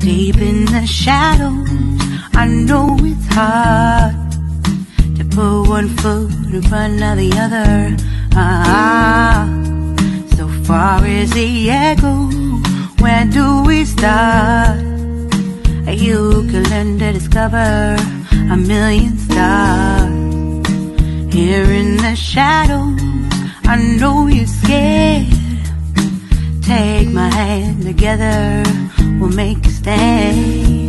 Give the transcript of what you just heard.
Deep in the shadows, I know it's hard to put one foot in front of the other. So far as the echo, where do we start? You can learn to discover a million stars. Here in the shadows, I know you're scared. Take my hand, together we'll make a stand.